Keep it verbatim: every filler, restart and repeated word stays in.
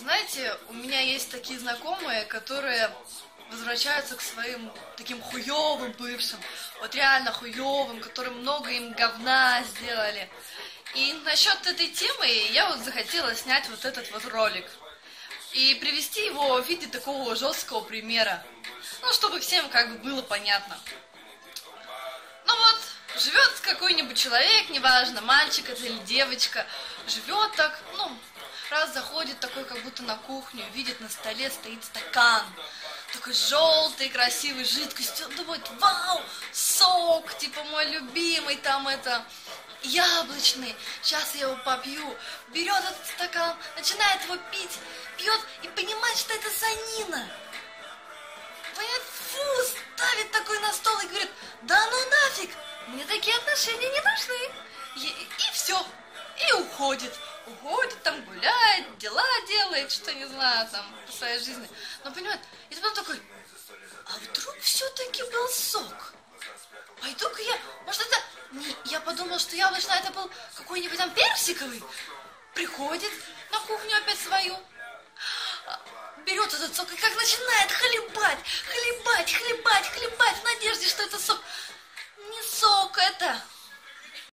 Знаете, у меня есть такие знакомые, которые возвращаются к своим таким хуёвым бывшим, вот реально хуёвым, которые много им говна сделали. И насчет этой темы я вот захотела снять вот этот вот ролик и привести его в виде такого жесткого примера, ну, чтобы всем как бы было понятно. Ну вот, живет какой-нибудь человек, неважно, мальчик это или девочка, живет так, ну, раз заходит такой, как будто на кухню, видит, на столе стоит стакан, такой желтый, красивый, жидкость, он думает, вау, сок, типа мой любимый, там это, яблочный, сейчас я его попью, берет этот стакан, начинает его пить, пьет и понимает, что это санина. Понимает, фу, ставит такой на стол и говорит, да ну нафиг, мне такие отношения не нужны. И, и все, и уходит. Уходит, там гуляет, дела делает, что не знаю, там, по своей жизни. Но понимает, и потом такой, а вдруг все-таки был сок? Пойду-ка я, может это, не, я подумал, что яблочный, это был какой-нибудь там персиковый. Приходит на кухню опять свою, берет этот сок и как начинает хлебать.